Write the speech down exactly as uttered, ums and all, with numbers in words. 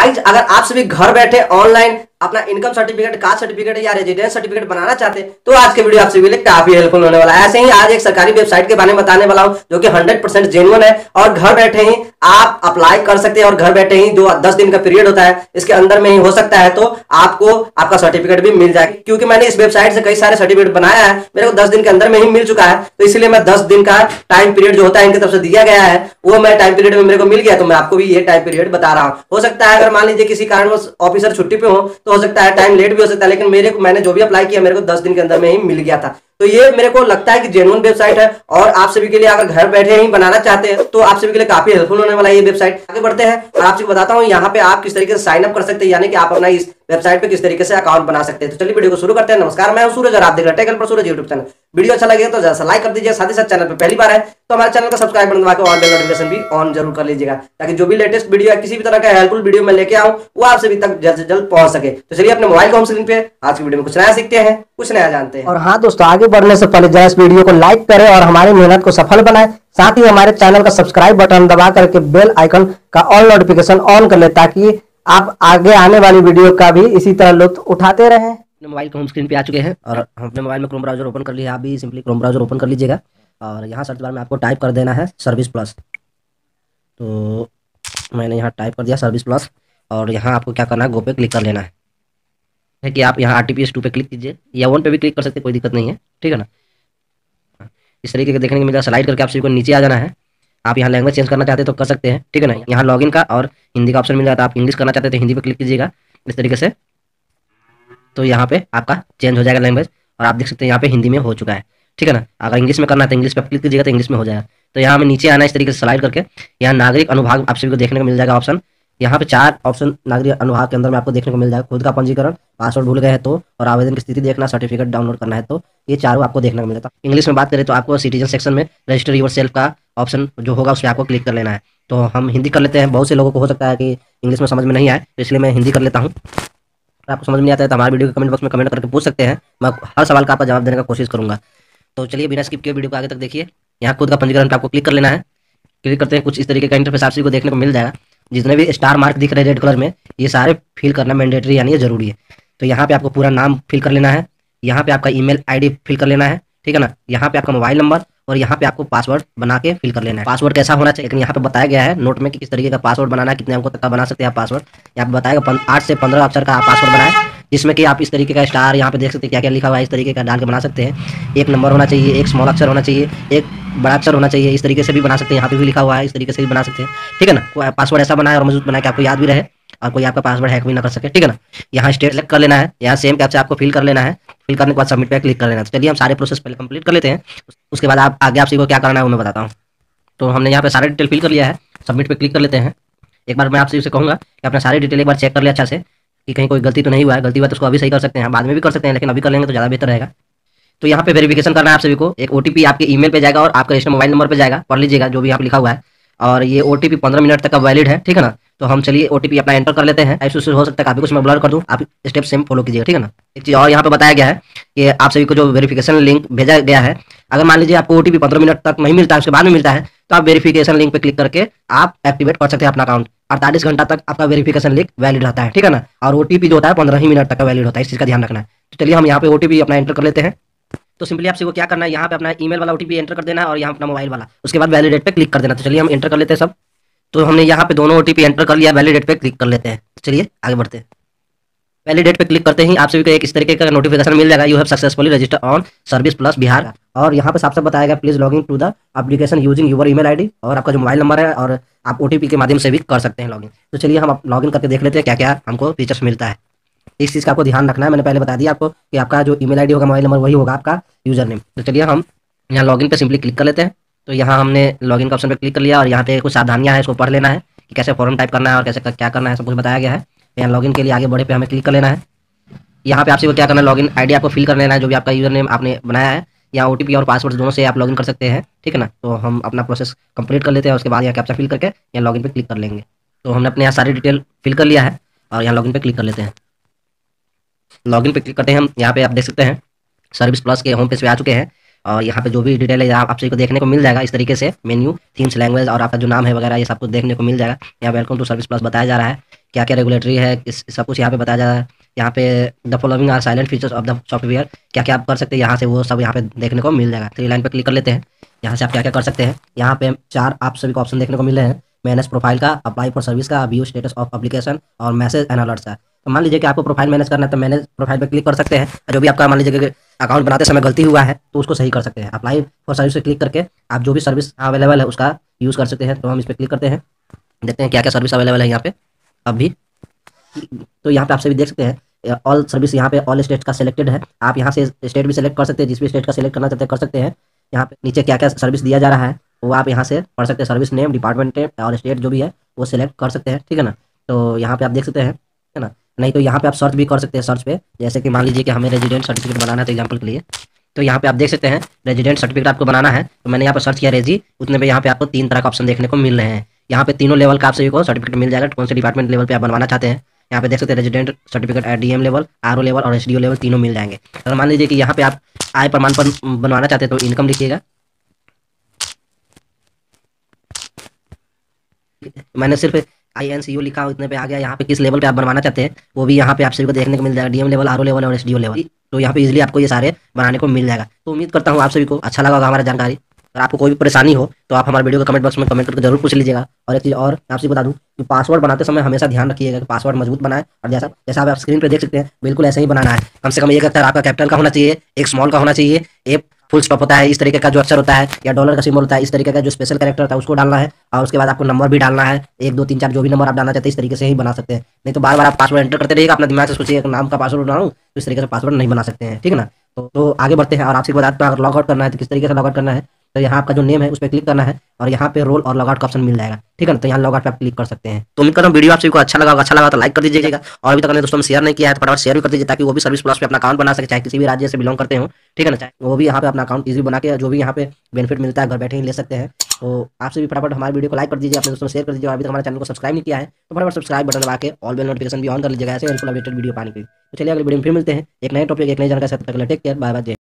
Guys अगर आप सभी घर बैठे ऑनलाइन अपना इनकम सर्टिफिकेट, कास्ट सर्टिफिकेट या रेजिडेंस सर्टिफिकेट बनाना चाहते हैं तो आज के वीडियो आप सभी के लिए काफी हेल्पफुल होने वाला है। ऐसे ही आज एक सरकारी वेबसाइट के बारे में बताने वाला हूं जो कि हंड्रेड परसेंट जेन्युइन है और घर बैठे ही आप अप्लाई कर सकते हैं और घर बैठे ही दो दस दिन का पीरियड होता है, इसके अंदर में ही हो सकता है तो आपको आपका सर्टिफिकेट भी मिल जाए। क्योंकि मैंने इस वेबसाइट से कई सारे सर्टिफिकेट बनाया है, मेरे को दस दिन के अंदर में ही मिल चुका है, तो इसलिए मैं दस दिन का टाइम पीरियड जो होता है इनकी तरफ से दिया गया है वो मैं टाइम पीरियड में मेरे को मिल गया, तो मैं आपको भी ये टाइम पीरियड बता रहा हूं। हो सकता है अगर मान लीजिए किसी कारणवश ऑफिसर छुट्टी पे हो तो हो सकता है टाइम लेट भी हो सकता है, लेकिन मेरे को मैंने जो भी अप्लाई किया मेरे को दस दिन के अंदर में ही मिल गया था। तो ये मेरे को लगता है कि जेन्युइन वेबसाइट है और आप सभी के लिए अगर घर बैठे ही बनाना चाहते हैं तो आप सभी के लिए काफी हेल्पफुल होने वाला है ये वेबसाइट। आगे बढ़ते हैं और आपसे बताता हूँ यहाँ पे आप किस तरीके से साइन अप कर सकते हैं, यानी कि आप अपना इस वेबसाइट पे किस तरीके से अकाउंट बना सकते हैं। तो चलिए वीडियो को शुरू करते हैं। नमस्कार, मैं हूं सूरज और आप देख रहे हैं टेक पर सूरज यूट्यूब चैनल। वीडियो अच्छा लगे तो जैसा लाइक कर दीजिए, साथ ही साथ चैनल पर पहली बार है तो हमारे चैनल का सब्सक्राइब बटन दबा के ऑल बेल नोटिफिकेशन भी ऑन जरूर कर लीजिएगा, ताकि जो भी लेटेस्ट वीडियो या किसी भी तरह का हेल्पफुल वीडियो मैं लेके आऊं वो आप सभी तक जल्द से जल्द पहुंच सके। तो चलिए अपने मोबाइल को होम स्क्रीन पे आज की वीडियो में कुछ नया सीखते हैं, कुछ नया जानते हैं। और हाँ दोस्तों, आगे बढ़ने से पहले जरा इस वीडियो को लाइक करें और हमारी मेहनत को सफल बनाएं। साथ ही हमारे चैनल का सब्सक्राइब बटन दबा करके बेल आइकन का ऑल नोटिफिकेशन ऑन कर ले, ताकि आप आगे आने वाली वीडियो का भी इसी तरह लुत्फ उठाते रहें। अपने मोबाइल के होम स्क्रीन पे आ चुके हैं और हम अपने मोबाइल में क्रोम ब्राउजर ओपन कर लिया। आप भी सिंपली क्रोम ब्राउजर ओपन कर लीजिएगा और यहाँ सर्च बार में आपको टाइप कर देना है सर्विस प्लस। तो मैंने यहाँ टाइप कर दिया सर्विस प्लस और यहाँ आपको क्या करना है, गो पे क्लिक कर लेना है। है कि आप यहाँ R T P S two पे क्लिक कीजिए या वन पे भी क्लिक कर सकते हैं, कोई दिक्कत नहीं है, ठीक है ना। इस तरीके के देखने को मिल जाए, स्लाइड करके आप सभी को नीचे आ जाना है। आप यहाँ लैंग्वेज चेंज करना चाहते हैं तो कर सकते हैं, ठीक है ना। यहाँ लॉगिन का और हिंदी का ऑप्शन मिल जाता है, आप इंग्लिश करना चाहते हैं तो हिंदी पे क्लिक कीजिएगा इस तरीके से। तो यहाँ पे आपका चेंज हो जाएगा लैंग्वेज और आप देख सकते हैं यहाँ पे हिंदी में हो चुका है, ठीक है ना। अगर इंग्लिश में करना है तो इंग्लिश पे क्लिक कीजिएगा तो इंग्लिश में हो जाएगा। तो यहाँ में नीचे आना है इस तरीके से स्लाइड करके, यहाँ नागरिक अनुभाग आप सभी को देखने को मिल जाएगा ऑप्शन। यहाँ पे चार ऑप्शन नागरिक अनुभाग के अंदर में आपको देखने को मिल जाएगा। खुद का पंजीकरण, पासवर्ड भूल गए हैं तो, और आवेदन की स्थिति देखना, सर्टिफिकेट डाउनलोड करना है तो, ये चारों आपको देखने को मिल जाता है। इंग्लिश में बात करें तो आपको सिटीजन सेक्शन में रजिस्टर योर सेल्फ का ऑप्शन जो होगा उस पर आपको क्लिक कर लेना है। तो हम हिंदी कर लेते हैं। बहुत से लोगों को हो सकता है कि इंग्लिश में समझ में नहीं आए, तो इसलिए मैं हिंदी कर लेता हूँ। आपको समझ में नहीं आता है तो हमारे वीडियो के कमेंट बॉक्स में कमेंट करके पूछ सकते हैं, मैं हर सवाल का आपका जवाब देने का कोशिश करूंगा। तो चलिए बिना स्किप किए वीडियो को आगे तक देखिए। यहाँ खुद का पंजीकरण पे आपको क्लिक कर लेना है। क्लिक करते हैं कुछ इस तरीके का इंटरफेस आप सभी को देखने को मिल जाएगा। जितने भी स्टार मार्क दिख रहे हैं रेड कलर में, ये सारे फिल करना मैंडेटरी यानी ये जरूरी है। तो यहाँ पे आपको पूरा नाम फिल कर लेना है, यहाँ पे आपका ईमेल आईडी फिल कर लेना है, ठीक है ना। यहाँ पे आपका मोबाइल नंबर और यहाँ पे आपको पासवर्ड बना के फिल कर लेना है। पासवर्ड कैसा होना चाहिए लेकिन यहाँ पे बताया गया है नोट में कि किस तरीके का पासवर्ड बनाना है, कितने अंकों तक का बना सकते हैं आप पासवर्ड। यहाँ पे बताएगा आठ से पंद्रह अक्षर का पासवर्ड बनाए, जिसमें कि आप इस तरीके का स्टार यहाँ पे देख सकते हैं क्या क्या लिखा हुआ है, इस तरीके का डाल के बना सकते हैं। एक नंबर होना चाहिए, एक स्मॉल अक्षर होना चाहिए, एक बड़ा अक्षर होना चाहिए, इस तरीके से भी बना सकते हैं। यहाँ पे भी लिखा हुआ है, इस तरीके से भी बना सकते हैं, ठीक है ना। पासवर्ड ऐसा बनाए और मजबूत बनाए कि आपको याद भी रहे और कोई आपका पासवर्ड हैक भी ना कर सके, ठीक है ना। यहाँ स्टेट सेलेक्ट कर लेना है, यहाँ सेम कैप्चा आपको फिल कर लेना है। फिल करने के बाद सबमिट पे क्लिक कर लेना है। तो चलिए हम सारे प्रोसेस पहले कंप्लीट कर लेते हैं, उसके बाद आप आगे आप सभी को क्या करना है वो मैं बताता हूँ। तो हमने यहाँ पे सारे डिटेल फिल कर लिया है, सबमिट पे क्लिक कर लेते हैं। एक बार मैं आप सभी से कहूँगा कि अपना सारी डिटेल एक बार चेक कर ले अच्छा से कि कहीं कोई गलती तो नहीं हुआ है। गलती हुआ तो उसको अभी सही कर सकते हैं, बाद में भी कर सकते हैं, लेकिन अभी कर लेंगे तो ज़्यादा बेहतर रहेगा। तो यहाँ पे वेरिफिकेशन करना है आप सभी को। एक ओटीपी आपके ईमेल पे जाएगा और आपका रजिस्टर मोबाइल नंबर पे जाएगा, पढ़ लीजिएगा जो भी यहाँ पे लिखा हुआ है। और ये ओटीपी पंद्रह मिनट तक का वैलिड है, ठीक है ना। तो हम चलिए ओटीपी अपना एंटर कर लेते हैं। ऐसे हो सकता है काफी कुछ मैं ब्लर कर दूं, आप स्टेप सेम फॉलो कीजिएगा, ठीक है ना। एक चीज और यहाँ पे बताया गया है कि आप सभी को जो वेरिफिकेशन लिंक भेजा गया है, अगर मान लीजिए आपको ओटीपी पंद्रह मिनट तक नहीं मिलता है, उसके बाद में मिलता है, तो आप वेरिफिकेशन लिंक पे क्लिक करके आप एक्टिवेट कर सकते हैं अपना अकाउंट। अड़तालीस घंटा तक आपका वेरिफिकेशन लिंक वैलिड रहता है, ठीक है ना। और ओटीपी जो होता है पंद्रह ही मिनट तक का वैलिड होता है, इस चीज का ध्यान रखना है। तो चलिए हम यहाँ पे ओटीपी अपना एंटर कर लेते हैं। तो सिंपली आपसे को क्या करना है, यहाँ पे अपना ईमेल वाला ओटीपी एंटर कर देना है और यहाँ अपना मोबाइल वाला, उसके बाद वैलिडेट पे क्लिक कर देना। तो चलिए हम एंटर कर लेते हैं सब। तो हमने यहाँ पे दोनों ओटीपी एंटर कर लिया, वैलिडेट पे क्लिक कर लेते हैं। चलिए आगे बढ़ते हैं। वैलिडेट पे क्लिक करते ही आप सभी को एक इस तरीके का नोटिफिकेशन मिल जाएगा, you have successfully register on service plus Bihar. और यहाँ पे साफ साफ बताया गया please log in to the application using your email ID, और आपका जो मोबाइल नंबर है और आप ओटीपी के माध्यम से भी कर सकते हैं लॉगिन। तो चलिए हम लॉगिन करके देख लेते हैं क्या क्या हमको फीचर्स मिलता है। इस चीज़ का आपको ध्यान रखना है, मैंने पहले बता दिया आपको कि आपका जो ईमेल आईडी होगा, मोबाइल नंबर, वही होगा आपका यूजर नेम। तो चलिए हम यहाँ लॉगिन पे सिंपली क्लिक कर लेते हैं। तो यहाँ हमने लॉगिन का ऑप्शन पे क्लिक कर लिया और यहाँ पे कुछ सावधानियां हैं, इसको पढ़ लेना है कि कैसे फॉर्म टाइप करना है और कैसे क्या करना है, सब कुछ बताया गया है। यहाँ लॉगिन के लिए आगे बढ़े पे हमें क्लिक कर लेना है। यहाँ पे आपसे को क्या करना है, लॉगिन आईडी आपको फिल कर लेना है, जो भी आपका यूजर नेम आपने बनाया है। या ओटीपी और पासवर्ड दोनों से आप लॉगिन कर सकते हैं, ठीक है ना। तो हम अपना प्रोसेस कंप्लीट कर लेते हैं, उसके बाद यहाँ कैप्चा फिल करके यहाँ लॉगिन पे क्लिक कर लेंगे। तो हमने अपने यहाँ सारी डिटेल फिल कर लिया है और यहाँ लॉगिन पे क्लिक कर लेते हैं। लॉगिन पे क्लिक करते हैं हम, यहाँ पे आप देख सकते हैं सर्विस प्लस के होम पेज पे आ चुके हैं। और यहाँ पे जो भी डिटेल है आप आप सभी को देखने को मिल जाएगा इस तरीके से, मेन्यू, थीम्स, लैंग्वेज और आपका जो नाम है वगैरह ये सब कुछ देखने को मिल जाएगा। यहाँ वेलकम टू सर्विस प्लस बताया जा रहा है, क्या क्या रेगुलेटरी है, इस सब कुछ यहाँ पे बताया जा रहा है। यहाँ पे the following are silent features of the software, क्या क्या आप कर सकते हैं यहाँ से वो सब यहाँ पे देखने को मिल जाएगा। थ्री लाइन पे क्लिक कर लेते हैं, यहाँ से आप क्या क्या कर सकते हैं। यहाँ पे चार आप सभी को ऑप्शन देखने को मिल रहे हैं, मैनेज प्रोफाइल का, अप्लाई फॉर सर्विस का, व्यू स्टेटस ऑफ एप्लीकेशन और मैसेज एंड अलर्ट्स का। तो मान लीजिए कि आपको प्रोफाइल मैनेज करना है तो मैनेज प्रोफाइल पे क्लिक कर सकते हैं। जो भी आपका मान लीजिए कि अकाउंट बनाते समय गलती हुआ है तो उसको सही कर सकते हैं। अप्लाई फॉर सर्विस पे क्लिक करके आप जो भी सर्विस अवेलेबल है उसका यूज़ कर सकते हैं। तो हम इस पर क्लिक करते हैं, देखते हैं क्या क्या सर्विस अवेलेबल है यहाँ पे अभी। तो यहाँ पे आप सभी देख सकते हैं ऑल सर्विस, यहाँ पे ऑल स्टेट का सिलेक्टेड है। आप यहाँ से स्टेट भी सिलेक्ट कर सकते हैं, जिस भी स्टेट का सिलेक्ट करना चाहते हैं कर सकते हैं। यहाँ पे नीचे क्या क्या सर्विस दिया जा रहा है वो आप यहाँ से पढ़ सकते हैं। सर्विस नेम, डिपार्टमेंट नेम और स्टेट जो भी है वो सिलेक्ट कर सकते हैं, ठीक है ना। तो यहाँ पे आप देख सकते हैं, है ना। नहीं तो यहाँ पे आप सर्च भी कर सकते हैं, सर्च पे जैसे कि मान लीजिए कि हमें रेजिडेंट सर्टिफिकेट बनाना है तो एग्जाम्पल के लिए, तो यहाँ पे आप देख सकते हैं रेजिडेंट सर्टिफिकेट आपको बनाना है। तो मैंने यहाँ पर सर्च किया रेजी, उतने पे यहाँ पे आपको तीन तरह का ऑप्शन देखने को मिल रहे हैं। यहाँ पे तीनों लेवल का आप सभी को सर्टिफिकेट मिल जाएगा, कौन से डिपार्टमेंट लेवल पे आप बनवाना चाहते हैं। यहाँ पे देख सकते हैं resident certificate at DM level, RO level और एसडीओ लेवल तीनों मिल जाएंगे। अगर मान लीजिए कि यहाँ पे आप आय प्रमाण पत्र बनवाना चाहते हैं तो इनकम लिखिएगा। मैंने सिर्फ आई एन सी यू लिखा, उतने पे आ गया। यहाँ पे किस लेवल पे आप बनवाना चाहते हैं वो भी यहाँ पे आप सभी को देखने को मिल जाएगा, डीएम लेवल, आरओ लेवल और एसडीओ लेवल। तो यहाँ पे इजीली आपको ये सारे बनाने को मिल जाएगा। तो उम्मीद करता हूँ आप सभी को अच्छा लगा होगा हमारा जानकारी। अगर आपको कोई भी परेशानी हो तो आप हमारे वीडियो को कमेंट बॉक्स में कमेंट करके जरूर पूछ लीजिएगा। और एक चीज़ और मैं आपसे बता दूं कि पासवर्ड बनाते समय हमेशा ध्यान रखिएगा कि पासवर्ड मजबूत बनाए, और जैसा जैसा आप स्क्रीन पे देख सकते हैं बिल्कुल ऐसे ही बनाना है। कम से कम एक अक्षर आपका कैपिटल का होना चाहिए, एक स्मॉल का होना चाहिए, एक फुल स्टॉप होता है इस तरीके का जो अक्षर होता है, या डॉलर का सिंबल होता है इस तरीके का जो स्पेशल कैरेक्टर होता है उसको डालना है। और उसके बाद आपको नंबर भी डालना है, एक दो तीन चार जो भी नंबर आप डालना चाहते हैं इस तरीके से ही बना सकते हैं। नहीं तो बार बार आप पासवर्ड एंटर करते रहिएगा, अपना दिमाग से सोचिए नाम का पासवर्ड बनाऊं तो इस तरीके से पासवर्ड नहीं बना सकते हैं, ठीक है ना। तो, तो आगे बढ़ते हैं और आपसे बताते हैं अगर लॉग आउट करना है तो किस तरीके से लॉग आउट करना है। तो यहाँ आपका जो नेम है उस पर क्लिक करना है और यहाँ पे रोल और लॉग आउट का ऑप्शन मिल जाएगा, ठीक है ना। तो यहाँ लॉग आउट पे आप क्लिक कर सकते हैं। तो उम्मीद करता हूँ वीडियो आप सभी को अच्छा लगा अच्छा लगा तो लाइक कर दीजिएगा, और अभी तक अपने दोस्तों में शेयर नहीं किया है तो फटाफट शेयर भी कर दीजिए ताकि वो भी सर्विस प्लस पे अपना अकाउंट बना सके, चाहे किसी भी राज्य से बिलोंग करते हो, ठीक है ना। चाहे वो भी यहाँ पे अपना अकाउंट इजीली बना के जो भी यहाँ पे बेनिफिट मिलता है घर बैठे ही ले सकते हैं। तो आपसे भी फटाफट हमारे वीडियो को लाइक कर दीजिए, अपने दोस्तों में शेयर कर दीजिए। और अभी तक हमारे चैनल को सब्सक्राइब नहीं किया है तो फटाफट सब्सक्राइब बटन दबा के ऑल बेल नोटिफिकेशन भी ऑन कर लीजिएगा, ऐसे हेल्पफुल अपडेटेड वीडियो पाने के लिए। तो चलिए अगले वीडियो में फिर मिलते हैं एक नए टॉपिक एक नई जानकारी के साथ। Take care, bye bye.